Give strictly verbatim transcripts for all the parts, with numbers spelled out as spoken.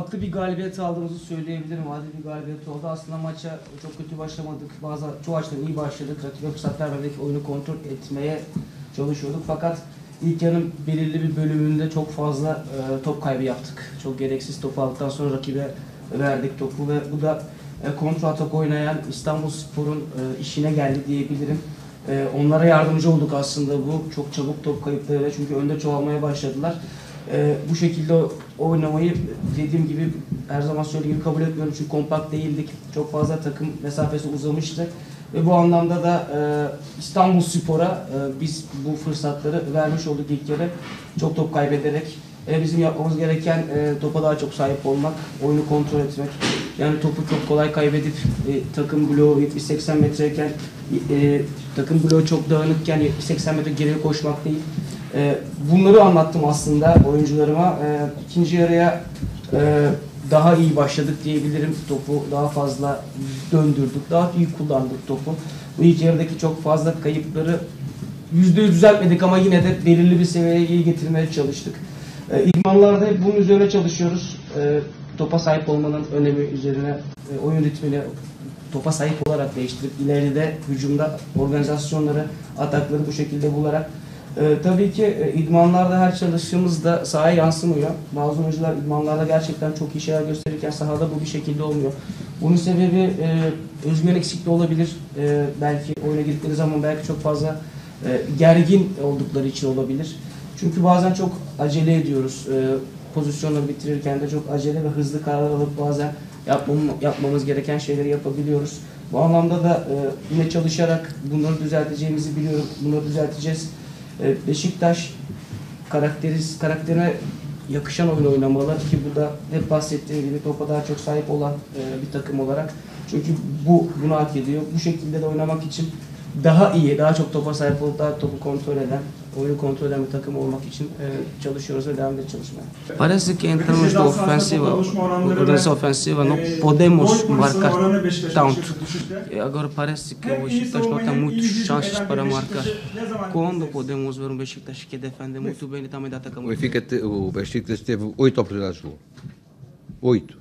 Haklı bir galibiyet aldığımızı söyleyebilirim. Adil bir galibiyet oldu. Aslında maça çok kötü başlamadık. Bazı çoğu açıdan iyi başladık. Rakibe fırsat vermedik. Oyunu kontrol etmeye çalışıyorduk. Fakat ilk yarının belirli bir bölümünde çok fazla e, top kaybı yaptık. Çok gereksiz top aldıktan sonra rakibe verdik topu ve bu da e, kontra atak oynayan İstanbulspor'un e, işine geldi diyebilirim. E, onlara yardımcı olduk aslında bu. Çok çabuk top kayıplarıyla çünkü önde çoğalmaya başladılar. Ee, bu şekilde oynamayı dediğim gibi her zaman söylediğim gibi kabul etmiyorum çünkü kompakt değildik. Çok fazla takım mesafesi uzamıştı ve bu anlamda da e, İstanbulspor'a e, biz bu fırsatları vermiş olduk ilk yarı. Çok top kaybederek e, bizim yapmamız gereken e, topa daha çok sahip olmak, oyunu kontrol etmek. Yani topu çok kolay kaybedip e, takım bloğu yetmiş seksen metreyken e, takım bloğu çok dağınıkken yetmiş seksen metre geriye koşmak değil. Bunları anlattım aslında oyuncularıma. İkinci yarıya daha iyi başladık diyebilirim. Topu daha fazla döndürdük, daha iyi kullandık topu. Bu ilk yarıdaki çok fazla kayıpları yüzde yüz düzeltmedik ama yine de belirli bir seviyeye iyi getirmeye çalıştık. İdmanlarda hep bunun üzerine çalışıyoruz. Topa sahip olmanın önemi üzerine, oyun ritmini topa sahip olarak değiştirip ileride hücumda organizasyonları, atakları bu şekilde bularak Ee, tabii ki e, idmanlarda her çalıştığımızda sahaya yansımıyor. Bazı oyuncular idmanlarda gerçekten çok iyi şeyler gösterirken sahada bu bir şekilde olmuyor. Bunun sebebi e, özgüven eksikliği olabilir. E, belki oyuna girdikleri zaman belki çok fazla e, gergin oldukları için olabilir. Çünkü bazen çok acele ediyoruz. E, pozisyonları bitirirken de çok acele ve hızlı kararlar alıp bazen yapmam, yapmamız gereken şeyleri yapabiliyoruz. Bu anlamda da e, yine çalışarak bunları düzelteceğimizi biliyorum. Bunları düzelteceğiz. Beşiktaş karakteriz, karakterine yakışan oyun oynamalı ki bu da hep bahsettiğim gibi topa daha çok sahip olan e, bir takım olarak. Çünkü bu bunu hak ediyor. Bu şekilde de oynamak için daha iyi, daha çok topa sahip olup daha topu kontrol eden, oyunu kontrol eden bir takım olmak için e, çalışıyoruz ve devam edeceğiz çalışmaya. Parece que em termos de ofensiva, organização ofensiva, não podemos marcar tanto. Agora parece que o Beşiktaş não tem muitos chances para marcar. Quando podemos ver um Beşiktaş que defende muito bem e também dá ataca muito bem? O Beşiktaş teve oito oportunidades de gol. Oito.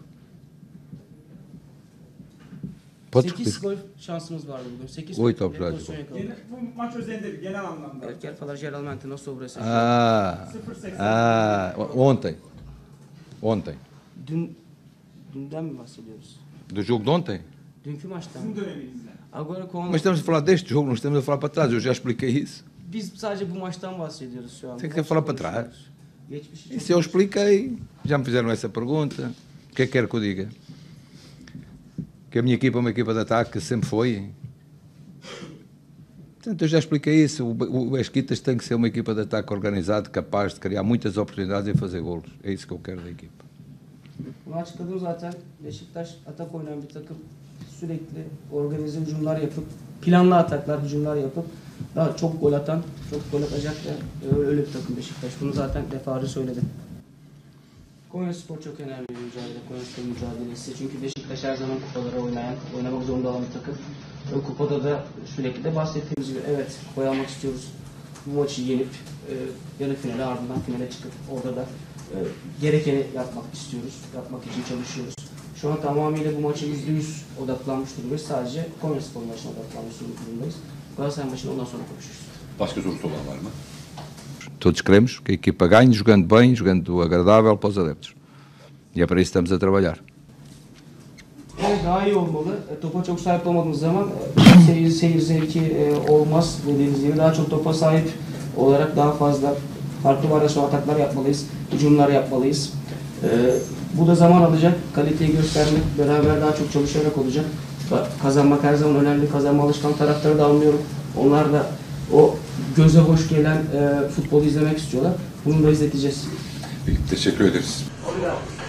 sekiz gol şansımız vardı bugün. sekiz gol oportunidades de gol. Bu maç özelinde genel anlamda. Eu quero falar geralmente, não sobre esse jogo. Ah, ah, ontem. Ontem. Dün, dünden mi bahsediyoruz? Do jogo de ontem? Dünkü maçtan. Sizin döneminizde. Agora com... Mas estamos a falar deste jogo, não estamos a falar para trás. Eu já expliquei isso. Biz sadece bu maçtan bahsediyoruz şu an. Tem que falar para trás. Geçmişi çok... Isso eu expliquei. Já me fizeram essa pergunta. O que é que quer que eu diga? Que a minha equipa é uma equipa de ataque, sempre foi. Portanto, eu já expliquei isso. O Beşiktaş tem que ser uma equipa de ataque organizada, capaz de criar muitas oportunidades e fazer golos. É isso que eu quero da equipa. Bunu açıkladım zaten. Beşiktaş atak oynayan bir takım, sürekli organize hücumlar yapıp, planlı ataklar, hücumlar yapıp daha çok gol atan, çok gol atacak da öyle bir takım Beşiktaş. Bunu zaten defalarca söyledim. Konyaspor çok önemli bir mücadele, Konyaspor mücadelesi. Çünkü Beşiktaş her zaman kupalara oynayan, oynamak zorunda olan bir takım. Ve kupada da sürekli de bahsettiğimiz gibi evet kupayı almak istiyoruz. Bu maçı yenip e, yarı finale ardından finale çıkıp orada da e, gerekeni yapmak istiyoruz. Yapmak için çalışıyoruz. Şu an tamamıyla bu maça yüzde yüz odaklanmış durumdayız. Sadece Konyaspor maçına odaklanmış durumdayız. Galatasaray maçını ondan sonra konuşuruz. Başka sorusu olan var mı? Todos queremos que a equipa ganhe, jogando bem, jogando agradável para os adeptos. E é para isso que estamos a trabalhar. Evet, daha iyi olmalı. E, topa çok sahip olmadığımız zaman e, seyir, seyir zevki e, olmaz dediğiniz gibi. Daha çok topa sahip olarak daha fazla farklı varyasyon ataklar yapmalıyız, hücumlar yapmalıyız. E, bu da zaman alacak, kaliteyi göstermek, beraber daha çok çalışarak olacak. Kazanmak her zaman önemli, kazanma alışkan taraftarı da almıyorum. Onlar da o göze hoş gelen e, futbolu izlemek istiyorlar. Bunu da izleteceğiz. Peki, teşekkür ederiz. Obrigado.